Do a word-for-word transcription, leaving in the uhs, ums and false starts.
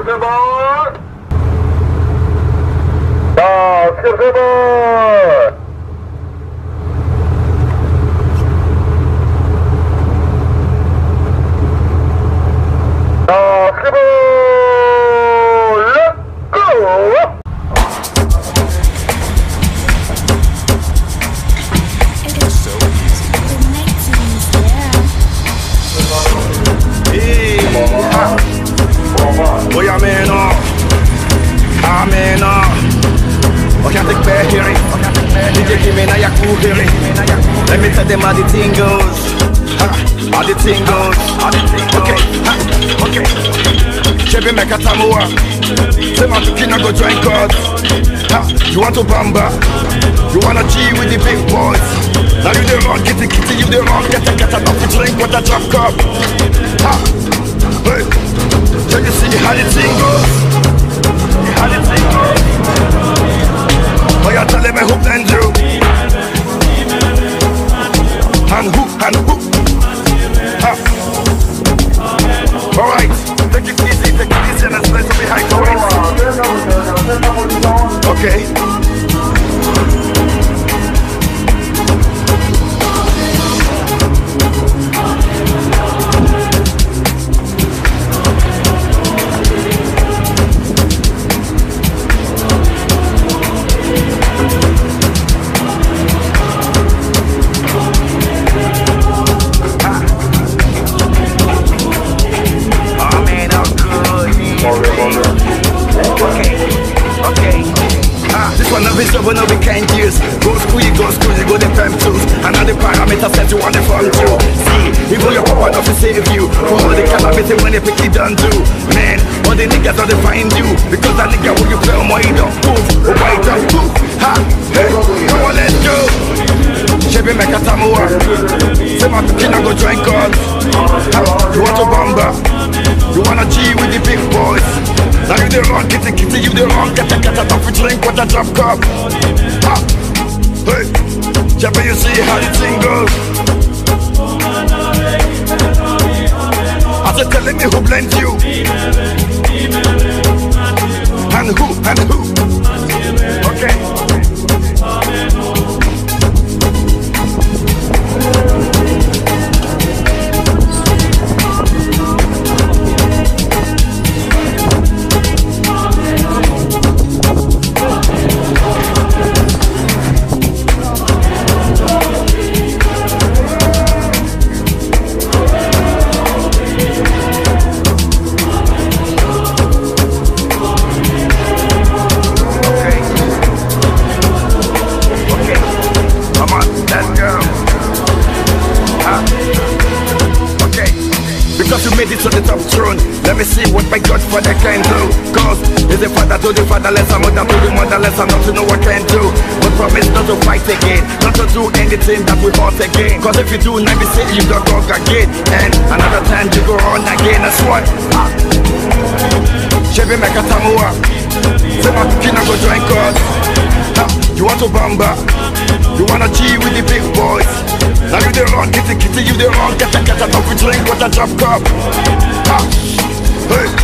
Basketball! Basketball! Basketball! Let's go! It's so easy. The next one's there. Hey, ah. Boy, I'm in off. I'm in off. I can't take bad hearing. D J give me now your cool hearing. Let me tell them how the thing goes. Ha, how the thing goes. Okay, ha, okay. Chevy make a tamuwa. Say my pikin go join cards. Ha, you want to bamba? You wanna G with the big boys? Now you the wrong, kitty kitty, you the wrong, get a get a drink with a drop cup. Ha, hey, so you see how the thing goes? How the thing goes? Oh, you're telling me who blend you? And who, and who? Ha. Alright, take it easy, take it easy, and let's play some behind the waist. Okay. But no we can't use. Go school, you go school, you go the fam tools. And now the parameter set you on the front too. See, even your papa enough to save you. For all the cannabis when they pick it done do. Man, all the niggas don't find you. Because that nigga when you play on my don't move. Oh why don't move? Ha, hey, come on let's go. Chevy make a tamuwa. Say my pikin go join cards. You want to bamba? You wanna G with the big boys? Now you the wrong, kitty kitty, you the wrong, get a get a tough drink with a drop cup. Ha! Hey! Chevy, you see how the thing goes? I said telling me who blends you? And who, and who? Okay. Because you made it to the top throne. Let me see what my Godfather can do. Cause he's a father to the fatherless, a mother to the motherless, and not to know what can do. But promise not to fight again, not to do anything that we fought again. Cause if you do, now we say you don't go again. And another time you go on again, that's what. Chevy make a tamuwa. Say my pikin go join cards. You want to bamba? You wanna G with the big boys? Now you the wrong, kitty kitty, you the wrong, get a get a drink with a drop cup. Ha! Hey!